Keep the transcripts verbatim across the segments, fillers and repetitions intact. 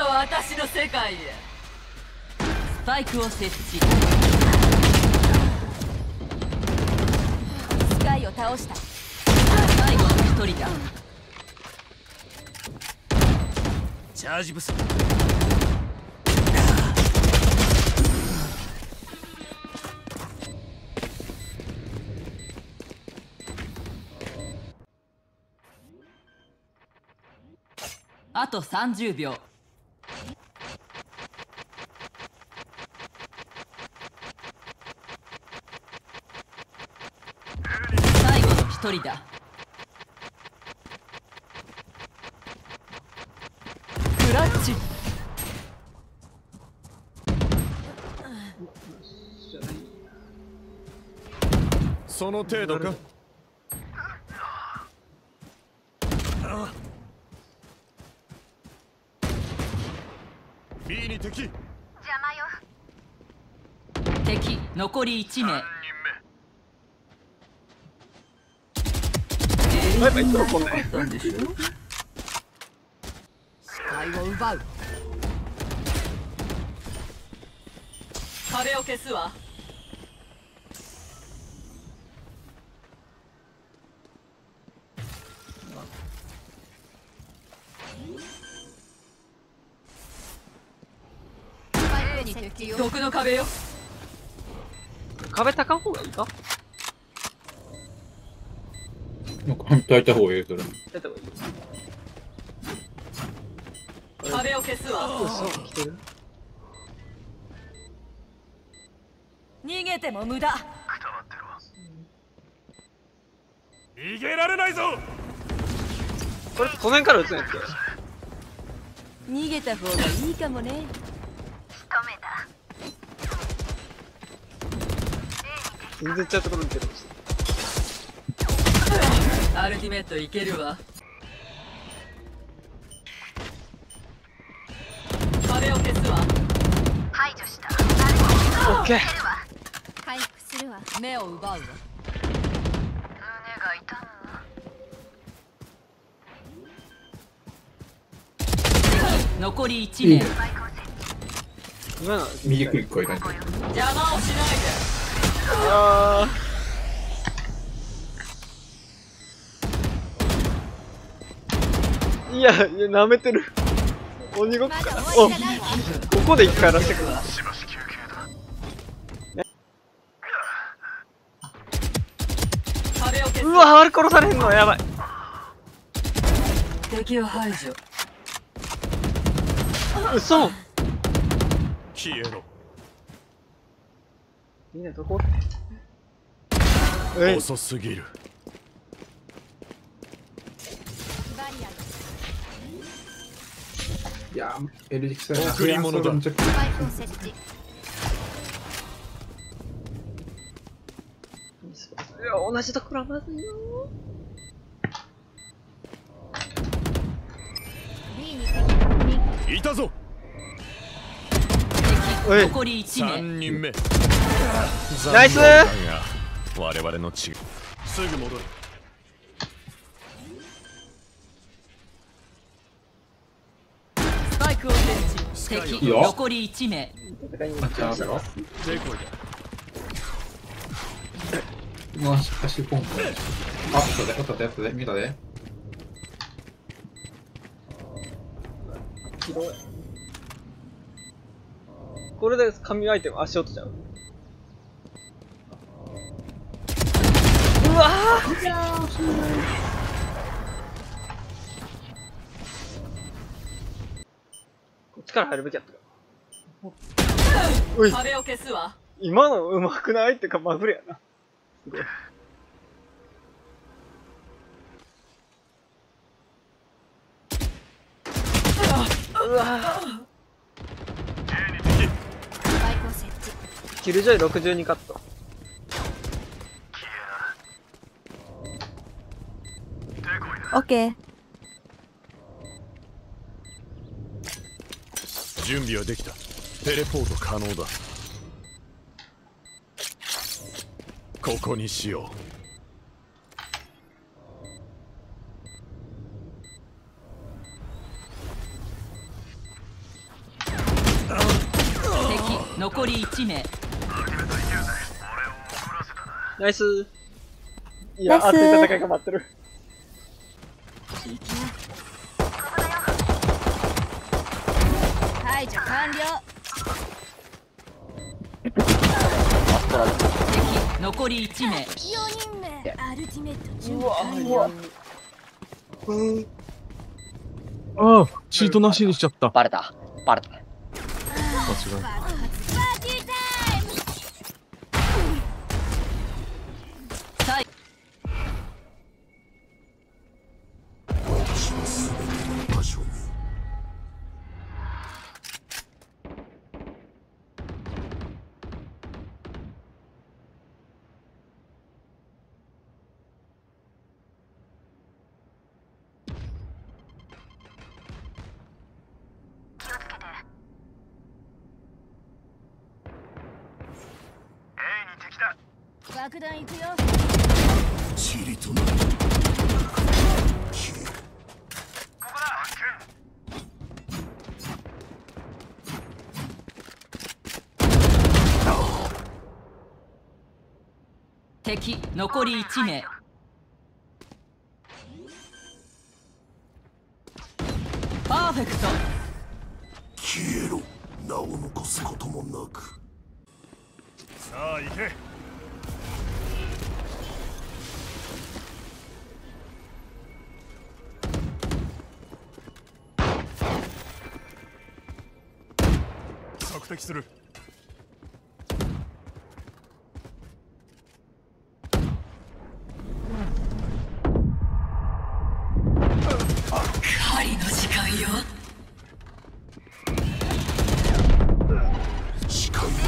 私の世界へ。スパイクを設置。スカイを倒した。最後の一人だ。チャージ不足。あとさんじゅうびょう。最後の一人だ。クラッチ。 その程度か。B に敵。 邪魔よ。 敵残りいち名。 バイバイとこんない。 なんでしょう。視界を奪う。壁を消すわ。毒の壁よ。 壁高い方がいいか。 なんか抱いた方がいいそれ。 やった方がいい。 壁を消すわ。 嘘来てる。 逃げても無駄。 逃げられないぞ。 これこの辺から撃つんやっけ。 逃げた方がいいかもね。 仕留めた。 全然ちゃうところに出てる。 アルティメットいけるわ。壁を消すわ。 排除した。 オッケー。 回復するわ。 目を奪うわ。 胸が痛む。 残りいち名。 今の右クリックはいかない。 邪魔をしないで。 あーいやいや舐めてる。鬼ごっこか。おここで一回やらせてくる。 壁を消す。 うわあれ殺されへんのやばい。 敵を排除。 嘘。 消えろ。 みんなどこ。え遅すぎる。 いやー、エルディクス贈り物だ。 スパイクを設置。 いや同じところはまずいよ。 B に敵。 いたぞ。 おい残りいち名。 さんにんめ。 ナイス。 残念だが我々の血。すぐ戻る。 スパイクを設置。敵いいよ残りいち名。 戦いになっちゃうだろ。 デコイだ。 まあ、しかしポンポン。あ、後で、後で、後で、見たで。 広い。これで神アイテム足音ちゃう。うわーこっちから入るべきやったか。うい壁を消すわ。 今のうまくないってかまぐれやな。すごい。うわースパイクを設置。 キルジョイろくじゅうにカット。 オッケー。 準備はできた。テレポート可能だ。ここにしよう。 残りいち名。 ナイス。いや、 ナイス熱い戦いが待ってる。 排除完了。 敵残りいち名。 よにんめアルティメット準うわ、 備完うわ。 ああ、チートなしにしちゃった。 バレた。バレた。 間違えパーティータイム。 最爆弾行くよ。 敵残りいち名。パーフェクト。 消えろ。名を残すこともなく。さあ行け。索敵する。 狩りの時間よ。 視界を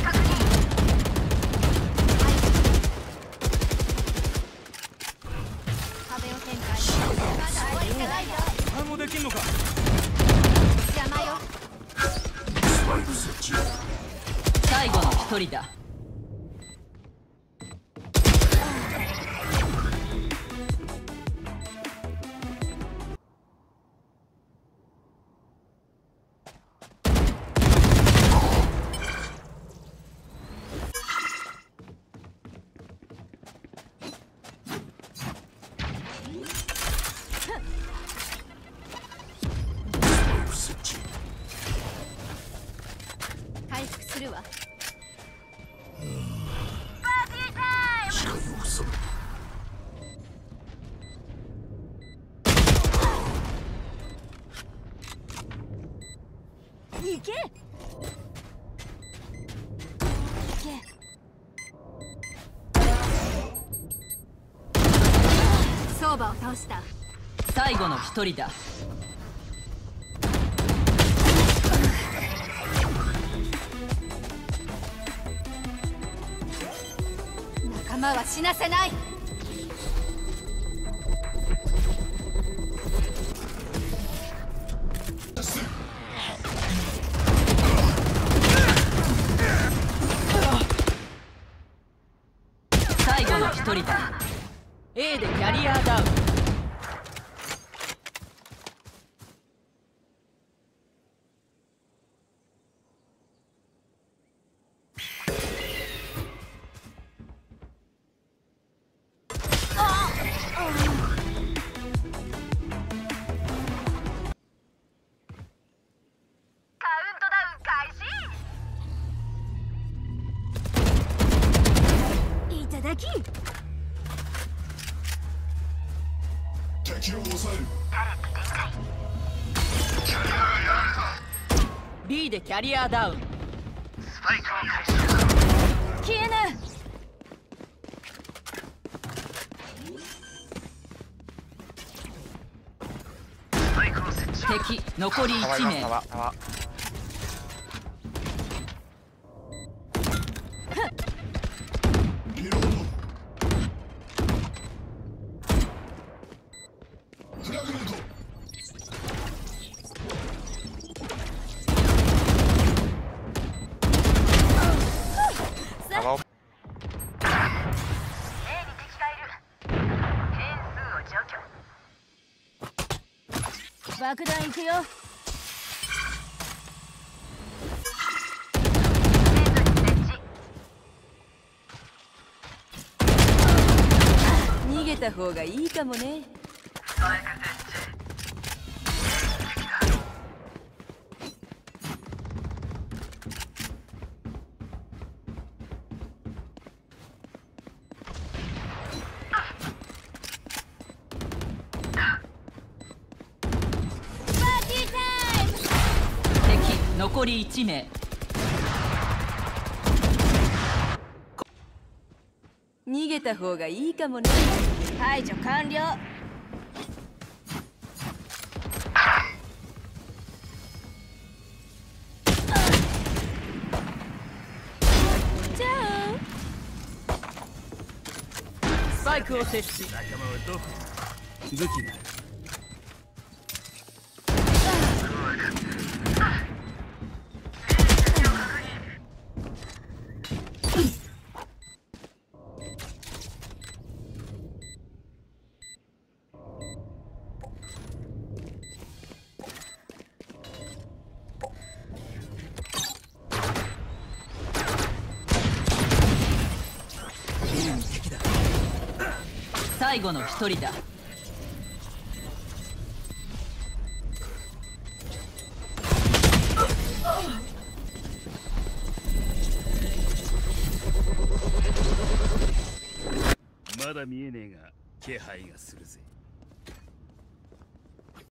壁を展開。まだ終わりじゃないよ。 反応できんのか。 邪魔よ。 スパイク設置。 最後の一人だ。 回復するわ。 視界を塞ぐ。 行け。行け。相場を倒した。 最後の一人だ。 仲間は死なせない。 最後の一人だ。A でキャリアダウン。 いただき。 敵を抑える。 B でキャリアダウン。 消えぬ。 敵残りいち名。 リロード。フラグメント。 爆弾行くよ。 た方がいいかもね。敵残りいち名。逃げた方がいいかもね。 排除完了。じゃあスパイクを設置。 仲間はどこに。武器が最後の一人だ。 まだ見えねえが気配がするぜ。